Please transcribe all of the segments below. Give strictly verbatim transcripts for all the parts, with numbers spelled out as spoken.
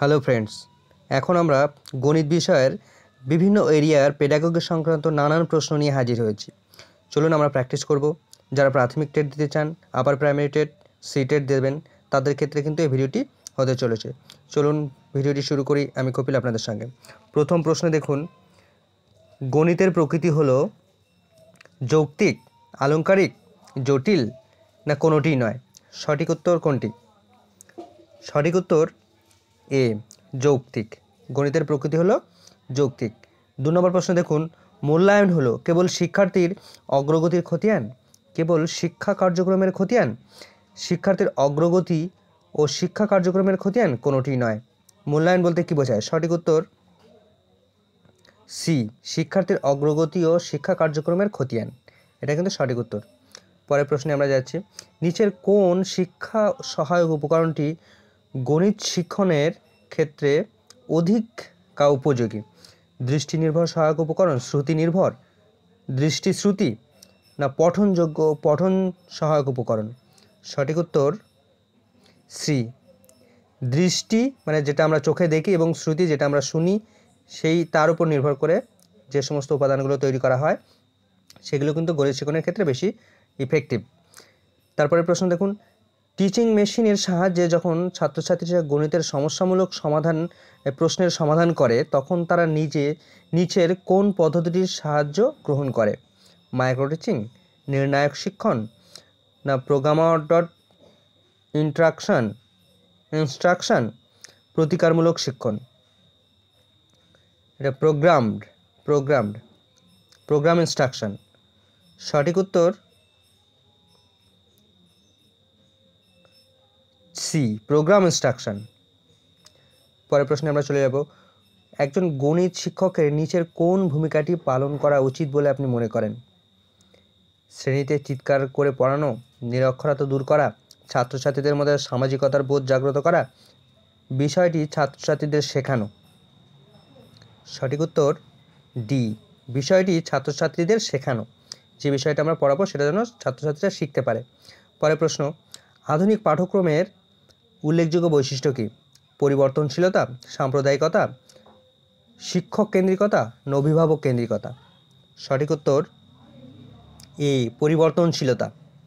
Hello friends, এখন আমরা গণিত বিষয়ের বিভিন্ন এরিয়ার পেডাগোজি সংক্রান্ত নানান প্রশ্ন নিয়ে হাজির হয়েছি। চলুন আমরা প্র্যাকটিস করব। যারা প্রাথমিক টেট দিতে চান, আপার প্রাইমারি টেট, সিটেট দেবেন, তাদের ক্ষেত্রে কিন্তু এই ভিডিওটি হতে চলেছে। চলুন ভিডিওটি শুরু করি। আমি কপিল আপনাদের সঙ্গে। প্রথম প্রশ্নে দেখুন, গণিতের প্রকৃতি হলো যৌক্তিক, আলংকারিক, জটিল না কোনোটিই নয়? সঠিক উত্তর কোনটি? সঠিক উত্তর এ, যৌক্তিক। গণিতের প্রকৃতি হলো যৌক্তিক। দু নম্বর প্রশ্ন দেখুন, মূল্যায়ন হলো কেবল শিক্ষার্থীর অগ্রগতির খতিয়ান, কেবল শিক্ষা কার্যক্রমের খতিয়ান, শিক্ষার্থীর অগ্রগতি ও শিক্ষা কার্যক্রমের খতিয়ান কোনোটি নয়। মূল্যায়ন বলতে কি বোঝায়? সঠিক উত্তর সি, শিক্ষার্থীর অগ্রগতি ও শিক্ষা কার্যক্রমের খতিয়ান। এটা কিন্তু সঠিক উত্তর। পরের প্রশ্নে আমরা যাচ্ছি, নিচের কোন শিক্ষা সহায়ক উপকরণটি গণিত শিক্ষণের ক্ষেত্রে অধিক কা উপযোগী? দৃষ্টি নির্ভর সহায়ক উপকরণ, শ্রুতি নির্ভর, দৃষ্টি শ্রুতি না পঠনযোগ্য পঠন সহায়ক উপকরণ? সঠিক উত্তর সি, দৃষ্টি মানে যেটা আমরা চোখে দেখি এবং শ্রুতি যেটা আমরা শুনি, সেই তার উপর নির্ভর করে যে সমস্ত উপাদানগুলো তৈরি করা হয় সেগুলো কিন্তু গণিত শিক্ষণের ক্ষেত্রে বেশি ইফেক্টিভ। তারপরে প্রশ্ন দেখুন, টিচিং মেশিনের সাহায্যে যখন ছাত্রছাত্রীরা গণিতের সমস্যামূলক সমাধান প্রশ্নের সমাধান করে তখন তারা নিজে নিচের কোন পদ্ধতিটির সাহায্য গ্রহণ করে? মাইক্রো টিচিং, নির্ণায়ক শিক্ষণ না প্রোগ্রামার ডট ইন্ট্রাকশন ইনস্ট্রাকশন, প্রতিকারমূলক শিক্ষণ? এটা প্রোগ্রামড প্রোগ্রামড প্রোগ্রাম ইনস্ট্রাকশন। সঠিক উত্তর সি, প্রোগ্রাম ইনস্ট্রাকশন। পরের প্রশ্নে আমরা চলে যাব, একজন গণিত শিক্ষকের নিচের কোন ভূমিকাটি পালন করা উচিত বলে আপনি মনে করেন? শ্রেণীতে চিৎকার করে পড়ানো, নিরক্ষরতা দূর করা, ছাত্রছাত্রীদের মধ্যে সামাজিকতার বোধ জাগ্রত করা, বিষয়টি ছাত্রছাত্রীদের শেখানো? সঠিক উত্তর ডি, বিষয়টি ছাত্রছাত্রীদের শেখানো। যে বিষয়টা আমরা পড়াবো সেটা যেন ছাত্রছাত্রীরা শিখতে পারে। পরের প্রশ্ন, আধুনিক পাঠ্যক্রমের উল্লেখযোগ্য বৈশিষ্ট্য কী? পরিবর্তনশীলতা, সাম্প্রদায়িকতা, শিক্ষক কেন্দ্রিকতা না অভিভাবক কেন্দ্রিকতা? সঠিক উত্তর এ, পরিবর্তনশীলতা।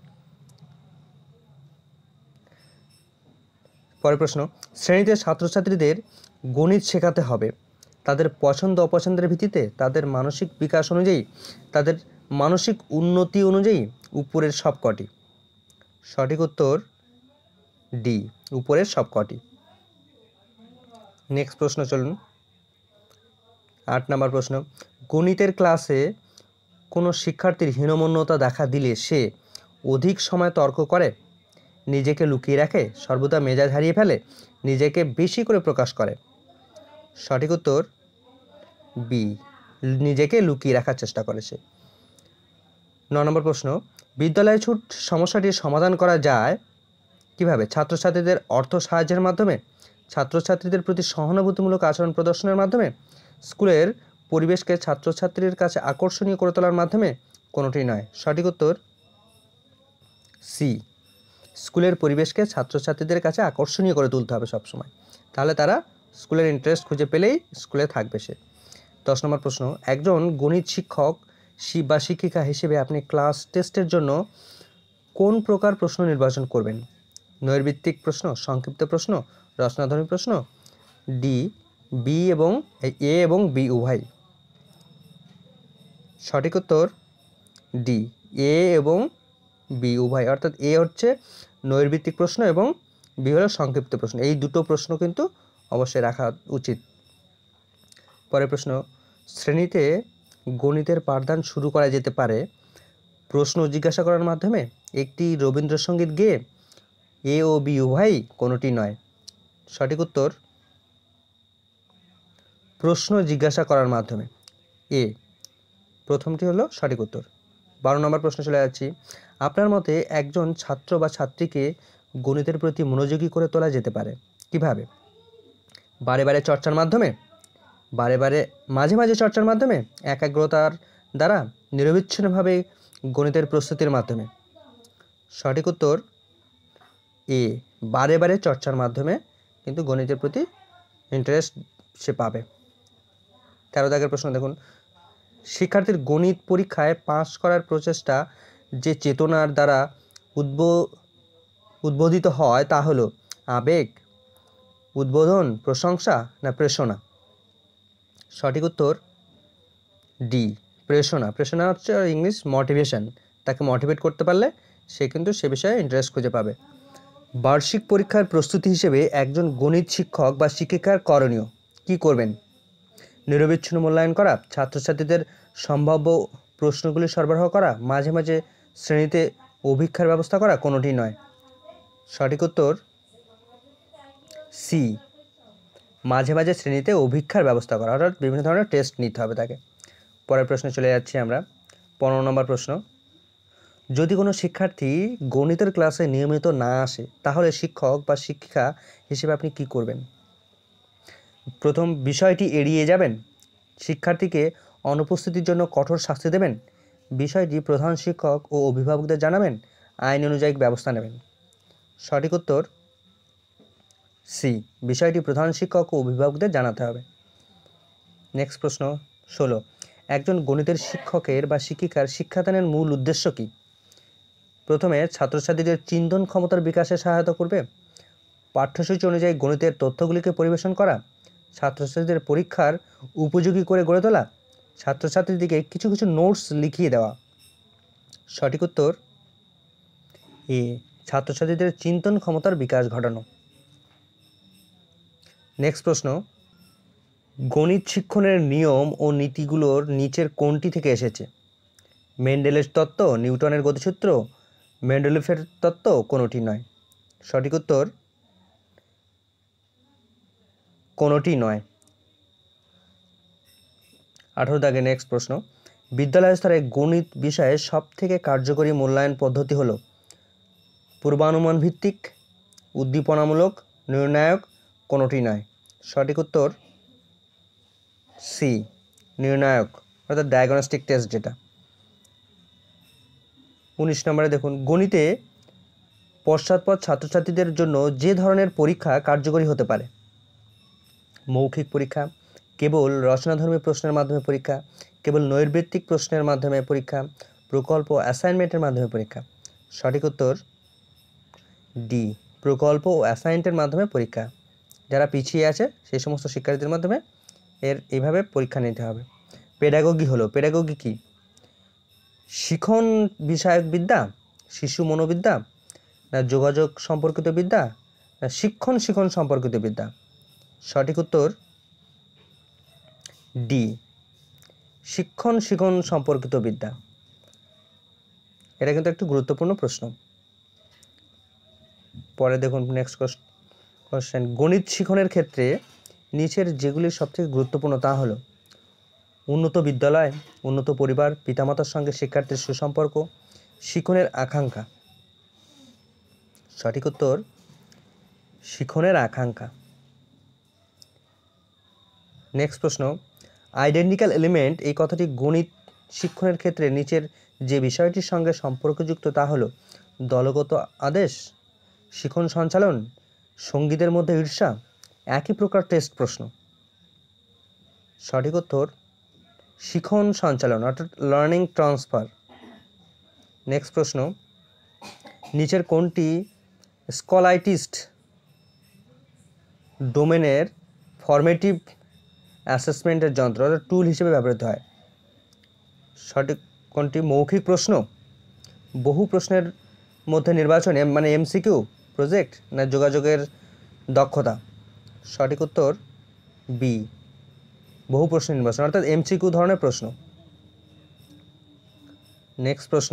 পরের প্রশ্ন, শ্রেণীতে ছাত্রছাত্রীদের গণিত শেখাতে হবে তাদের পছন্দ অপছন্দের ভিত্তিতে, তাদের মানসিক বিকাশ অনুযায়ী, তাদের মানসিক উন্নতি অনুযায়ী, উপরের সবকটি? সঠিক উত্তর ডি, উপরের সবকটি। নেক্সট প্রশ্ন চলুন, আট নম্বর প্রশ্ন, গণিতের ক্লাসে কোনো শিক্ষার্থীর হীনমন্যতা দেখা দিলে সে অধিক সময় তর্ক করে, নিজেকে লুকিয়ে রাখে, সর্বদা মেজাজ হারিয়ে ফেলে, নিজেকে বেশি করে প্রকাশ করে? সঠিক উত্তর বি, নিজেকে লুকিয়ে রাখার চেষ্টা করে সে। ন নম্বর প্রশ্ন, বিদ্যালয় ছুট সমস্যাটির সমাধান করা যায় কিভাবে? ছাত্রছাত্রীদের অর্থ সাহায্যের মাধ্যমে, ছাত্রছাত্রীদের প্রতি সহানুভূতিমূলক আচরণ প্রদর্শনের মাধ্যমে, স্কুলের পরিবেশকে ছাত্রছাত্রীর কাছে আকর্ষণীয় করে তোলার মাধ্যমে? কোনোটি নয়। সঠিক উত্তর সি, স্কুলের পরিবেশকে ছাত্রছাত্রীদের কাছে আকর্ষণীয় করে তুলতে হবে সবসময়, তাহলে তারা স্কুলের ইন্টারেস্ট খুঁজে পেলেই স্কুলে থাকবে সে। দশ নম্বর প্রশ্ন, একজন গণিত শিক্ষক বা শিক্ষিকা হিসেবে আপনি ক্লাস টেস্টের জন্য কোন প্রকার প্রশ্ন নির্বাচন করবেন? নৈর্ভিত্তিক প্রশ্ন, সংক্ষিপ্ত প্রশ্ন, রচনাধর্মী প্রশ্ন, ডি, বি এবং এ এবং বি উভয়? সঠিক উত্তর ডি, এ এবং বি উভয়, অর্থাৎ এ হচ্ছে নৈর্ভিত্তিক প্রশ্ন এবং বি হলো সংক্ষিপ্ত প্রশ্ন। এই দুটো প্রশ্ন কিন্তু অবশ্যই রাখা উচিত। পরের প্রশ্ন, শ্রেণীতে গণিতের পাঠদান শুরু করা যেতে পারে প্রশ্ন জিজ্ঞাসা করার মাধ্যমে, একটি রবীন্দ্রসঙ্গীত গেয়ে, এ ও বি উভয়ই কোনোটি নয়? সঠিক উত্তর প্রশ্ন জিজ্ঞাসা করার মাধ্যমে, এ, প্রথমটি হলো সঠিক উত্তর। বারো নম্বর প্রশ্ন চলে যাচ্ছি, আপনার মতে একজন ছাত্র বা ছাত্রীকে গণিতের প্রতি মনোযোগী করে তোলা যেতে পারে কিভাবে? বারে বারে চর্চার মাধ্যমে, বারে বারে মাঝে মাঝে চর্চার মাধ্যমে, একাগ্রতার দ্বারা, নিরবিচ্ছিন্নভাবে গণিতের প্রস্তুতির মাধ্যমে? সঠিক উত্তর এ, বারে বারে চর্চার মাধ্যমে কিন্তু গণিতের প্রতি ইন্টারেস্ট সে পাবে। তেরো দাগের প্রশ্ন দেখুন, শিক্ষার্থীর গণিত পরীক্ষায় পাস করার প্রচেষ্টা যে চেতনার দ্বারা উদ্ব উদ্বোধিত হয় তা হলো আবেগ, উদ্বোধন, প্রশংসা না প্রেরণা? সঠিক উত্তর ডি, প্রেরণা। প্রেরণা হচ্ছে ইংলিশ মোটিভেশন। তাকে মোটিভেট করতে পারলে সে কিন্তু সে বিষয়ে ইন্টারেস্ট খুঁজে পাবে। বার্ষিক পরীক্ষার প্রস্তুতি হিসেবে একজন গণিত শিক্ষক বা শিক্ষিকার করণীয় কি করবেন? নিরবিচ্ছিন্ন মূল্যায়ন করা, ছাত্রছাত্রীদের সম্ভাব্য প্রশ্নগুলি সরবরাহ করা, মাঝে মাঝে শ্রেণীতে অভিক্ষার ব্যবস্থা করা, কোনোটি নয়। সঠিক উত্তর সি, মাঝে মাঝে শ্রেণীতে অভিক্ষার ব্যবস্থা করা, অর্থাৎ বিভিন্ন ধরনের টেস্ট নিতে হবে তাকে। পরের প্রশ্নে চলে যাচ্ছি আমরা। পনেরো নম্বর প্রশ্ন, যদি কোনো শিক্ষার্থী গণিতের ক্লাসে নিয়মিত না আসে তাহলে শিক্ষক বা শিক্ষিকা হিসেবে আপনি কি করবেন? প্রথম, বিষয়টি এড়িয়ে যাবেন, শিক্ষার্থীকে অনুপস্থিতির জন্য কঠোর শাস্তি দেবেন, বিষয়টি প্রধান শিক্ষক ও অভিভাবকদের জানাবেন, আইন অনুযায়ী ব্যবস্থা নেবেন। সঠিক উত্তর সি, বিষয়টি প্রধান শিক্ষক ও অভিভাবকদের জানাতে হবে। নেক্সট প্রশ্ন ষোলো, একজন গণিতের শিক্ষকের বা শিক্ষিকার শিক্ষাদানের মূল উদ্দেশ্য কী? প্রথমে, ছাত্রছাত্রীদের চিন্তন ক্ষমতার বিকাশে সহায়তা করবে, পাঠ্যসূচি অনুযায়ী গণিতের তথ্যগুলিকে পরিবেশন করা, ছাত্রছাত্রীদের পরীক্ষার উপযোগী করে গড়ে তোলা, ছাত্রছাত্রীদেরকে কিছু কিছু নোটস লিখিয়ে দেওয়া। সঠিক উত্তর এ, ছাত্রছাত্রীদের চিন্তন ক্ষমতার বিকাশ ঘটানো। নেক্সট প্রশ্ন, গণিত শিক্ষণের নিয়ম ও নীতিগুলোর নিচের কোনটি থেকে এসেছে? মেন্ডেলের তত্ত্ব, নিউটনের গতিসূত্র, মেন্ডেলিফের তত্ত্ব, কোনোটি নয়। সঠিক উত্তর কোনোটি নয়। আঠারো দাগে নেক্সট প্রশ্ন, বিদ্যালয় স্তরে গণিত বিষয়ে সব থেকে কার্যকরী মূল্যায়ন পদ্ধতি হলো পূর্বানুমান ভিত্তিক, উদ্দীপনামূলক, নির্ণায়ক, কোনোটি নয়। সঠিক উত্তর সি, নির্ণায়ক, অর্থাৎ ডায়াগনস্টিক টেস্ট যেটা। উনিশ নম্বরে দেখুন, গণিতে পশ্চাৎপদ ছাত্রছাত্রীদের জন্য যে ধরনের পরীক্ষা কার্যকরী হতে পারে? মৌখিক পরীক্ষা, কেবল রচনাধর্মী প্রশ্নের মাধ্যমে পরীক্ষা, কেবল নৈর্ব্যক্তিক প্রশ্নের মাধ্যমে পরীক্ষা, প্রকল্প অ্যাসাইনমেন্টের মাধ্যমে পরীক্ষা। সঠিক উত্তর ডি, প্রকল্প ও অ্যাসাইনমেন্টের মাধ্যমে পরীক্ষা। যারা পিছিয়ে আছে সেই সমস্ত শিক্ষার্থীদের মাধ্যমে এর এইভাবে পরীক্ষা নিতে হবে। পেডাগোগি হলো, পেডাগোগি কি? শিখন বিষয়ক বিদ্যা, শিশু মনোবিদ্যা, না যোগাযোগ সম্পর্কিত বিদ্যা, না শিক্ষণ শিখন সম্পর্কিত বিদ্যা? সঠিক উত্তর ডি, শিক্ষণ শিখন সম্পর্কিত বিদ্যা। এটা কিন্তু একটু গুরুত্বপূর্ণ প্রশ্ন। পরে দেখুন নেক্সট কোশ্চেন, গণিত শিখনের ক্ষেত্রে নিচের যেগুলি সবথেকে গুরুত্বপূর্ণ তা হলো উন্নত বিদ্যালয়, উন্নত পরিবার, পিতামাতার সঙ্গে শিক্ষার্থীর সুসম্পর্ক, শিখনের আকাঙ্ক্ষা। সঠিক উত্তর শিখনের আকাঙ্ক্ষা। নেক্সট প্রশ্ন, আইডেন্টিক্যাল এলিমেন্ট এই কথাটি গণিত শিক্ষণের ক্ষেত্রে নিচের যে বিষয়টির সঙ্গে সম্পর্কযুক্ত তা হলো দলগত আদেশ, শিখন সঞ্চালন, সঙ্গীদের মধ্যে ঈর্ষা, একই প্রকার টেস্ট প্রশ্ন। সঠিক উত্তর শিখন সঞ্চালন, অর্থাৎ লার্নিং ট্রান্সফার। নেক্সট প্রশ্ন, নিচের কোনটি স্কলাইটিস্ট ডোমেনের ফর্মেটিভ অ্যাসেসমেন্টের যন্ত্র, অর্থাৎ টুল হিসেবে ব্যবহৃত হয়? সঠিক কোনটি? মৌখিক প্রশ্ন, বহু প্রশ্নের মধ্যে নির্বাচনে মানে এমসিকিউ প্রজেক্ট, না যোগাযোগের দক্ষতা? সঠিক উত্তর বি, বহু প্রশ্ন নির্বাচন, অর্থাৎ এমসিকিউ ধরনের প্রশ্ন। নেক্সট প্রশ্ন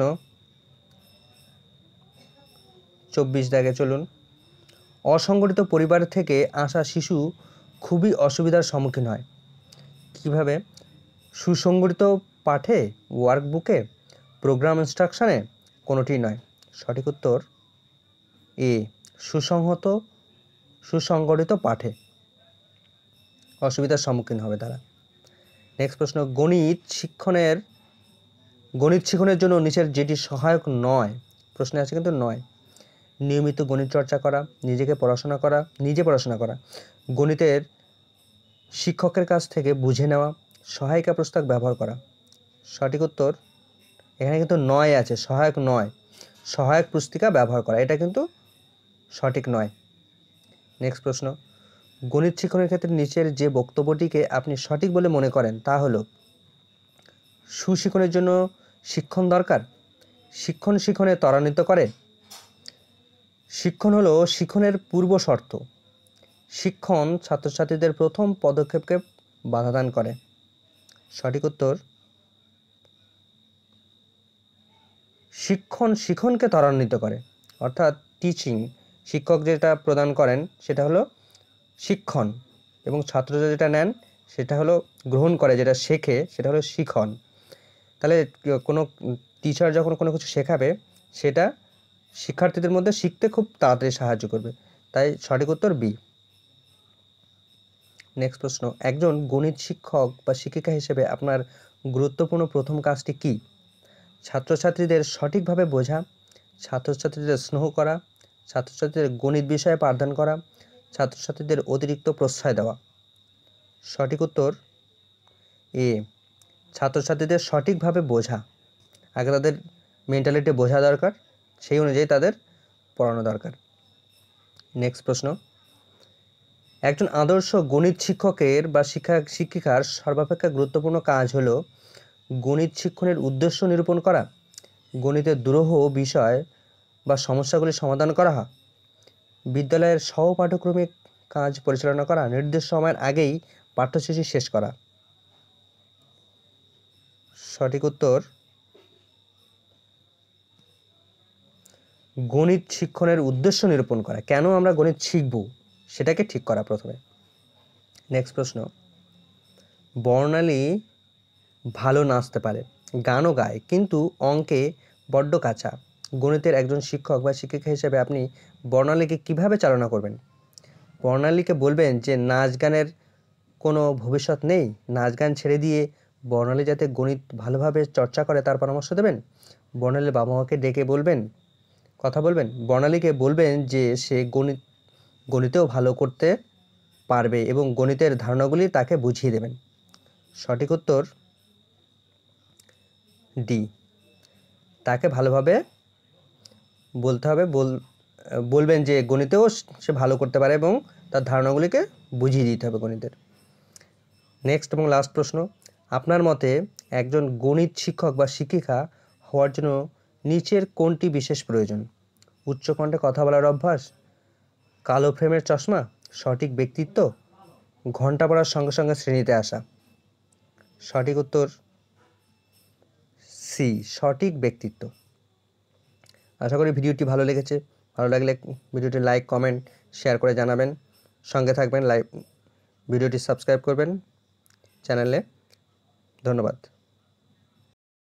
চব্বিশ দাগে চলুন, অসংগঠিত পরিবার থেকে আসা শিশু খুবই অসুবিধার সম্মুখীন হয় কিভাবে? সুসংগঠিত পাঠে, ওয়ার্কবুকে, প্রোগ্রাম ইনস্ট্রাকশনে, কোনোটি নয়। সঠিক উত্তর এ, সুসংহত সুসংগঠিত পাঠে অসুবিধার সম্মুখীন হবে তারা। নেক্সট প্রশ্ন, গণিত শিক্ষণের গণিত শিক্ষণের জন্য নিচের যেটি সহায়ক নয়, প্রশ্নে আছে কিন্তু নয়, নিয়মিত গণিত চর্চা করা, নিজেকে পড়াশোনা করা নিজে পড়াশোনা করা, গণিতের শিক্ষকের কাছ থেকে বুঝে নেওয়া, সহায়িকা পুস্তক ব্যবহার করা। সঠিক উত্তর এখানে কিন্তু নয় আছে, সহায়ক নয়, সহায়ক পুস্তিকা ব্যবহার করা, এটা কিন্তু সঠিক নয়। নেক্সট প্রশ্ন, গণিত শিক্ষণের ক্ষেত্রে নিচের যে বক্তব্যটিকে আপনি সঠিক বলে মনে করেন তা হলো, সুশিক্ষণের জন্য শিক্ষণ দরকার, শিক্ষণ শিক্ষণে ত্বরান্বিত করে, শিক্ষণ হলো শিক্ষণের পূর্ব শর্ত, শিক্ষণ ছাত্রছাত্রীদের প্রথম পদক্ষেপকে বাধাদান করে। সঠিক উত্তর শিক্ষণ শিক্ষণকে ত্বরান্বিত করে, অর্থাৎ টিচিং, শিক্ষক যেটা প্রদান করেন সেটা হলো শিক্ষণ, এবং ছাত্ররা যেটা নেন সেটা হলো গ্রহণ করে, যেটা শেখে সেটা হলো শিখন। তাহলে কোনো টিচার যখন কোনো কিছু শেখাবে সেটা শিক্ষার্থীদের মধ্যে শিখতে খুব তাড়াতাড়ি সাহায্য করবে, তাই সঠিক উত্তর বি। নেক্সট প্রশ্ন, একজন গণিত শিক্ষক বা শিক্ষিকা হিসেবে আপনার গুরুত্বপূর্ণ প্রথম কাজটি কী? ছাত্রছাত্রীদের সঠিকভাবে বোঝা, ছাত্রছাত্রীদের স্নেহ করা, ছাত্রছাত্রীদের গণিত বিষয়ে পাঠদান করা, ছাত্রছাত্রীদের অতিরিক্ত প্রশ্রয় দেওয়া। সঠিক উত্তর এ, ছাত্রছাত্রীদের সঠিকভাবে বোঝা। আগে তাদের মেন্টালিটি বোঝা দরকার, সেই অনুযায়ী তাদের পড়ানো দরকার। নেক্সট প্রশ্ন, একজন আদর্শ গণিত শিক্ষকের বা শিক্ষা শিক্ষিকার সর্বাপেক্ষা গুরুত্বপূর্ণ কাজ হলো গণিত শিক্ষণের উদ্দেশ্য নিরূপণ করা, গণিতের দুরূহ বিষয় বা সমস্যাগুলি সমাধান করা, বিদ্যালয়ের সহপাঠক্রমিক কাজ পরিচালনা করা, নির্দিষ্ট সময়ের আগেই পাঠ্যসূচি শেষ করা। সঠিক উত্তর গণিত শিক্ষণের উদ্দেশ্য নিরূপণ করা, কেন আমরা গণিত শিখব সেটাকে ঠিক করা প্রথমে। নেক্সট প্রশ্ন, বর্ণালী ভালো নাচতে পারে, গানও গায়, কিন্তু অঙ্কে বড্ড কাঁচা। গণিতের একজন শিক্ষক বা শিক্ষিকা হিসেবে আপনি বর্ণালীকে কিভাবে চালনা করবেন? বর্ণালীকে বলবেন যে নাচ গানের কোনো ভবিষ্যৎ নেই, নাচ গান ছেড়ে দিয়ে বর্ণালী যাতে গণিত ভালোভাবে চর্চা করে তার পরামর্শ দেবেন। বর্ণালীর বাবা মাকে ডেকে বলবেন, কথা বলবেন। বর্ণালীকে বলবেন যে সে গণিত গণিতেও ভালো করতে পারবে এবং গণিতের ধারণাগুলি তাকে বুঝিয়ে দেবেন। সঠিক উত্তর ডি, তাকে ভালোভাবে বলতে হবে, বল বলবেন যে গণিতেও সে ভালো করতে পারে এবং তার ধারণাগুলিকে বুঝিয়ে দিতে হবে গণিতের। নেক্সট এবং লাস্ট প্রশ্ন, আপনার মতে একজন গণিত শিক্ষক বা শিক্ষিকা হওয়ার জন্য নিচের কোনটি বিশেষ প্রয়োজন? উচ্চকণ্ঠে কথা বলার অভ্যাস, কালো ফ্রেমের চশমা, সঠিক ব্যক্তিত্ব, ঘন্টা পড়ার সঙ্গে সঙ্গে শ্রেণীতে আসা। সঠিক উত্তর সি, সঠিক ব্যক্তিত্ব। আশা করি ভিডিওটি ভালো লেগেছে, ভালো লাগলে ভিডিওটি লাইক কমেন্ট শেয়ার করে জানাবেন, সঙ্গে থাকবেন, লাইক ভিডিওটি সাবস্ক্রাইব করবেন চ্যানেলে। ধন্যবাদ।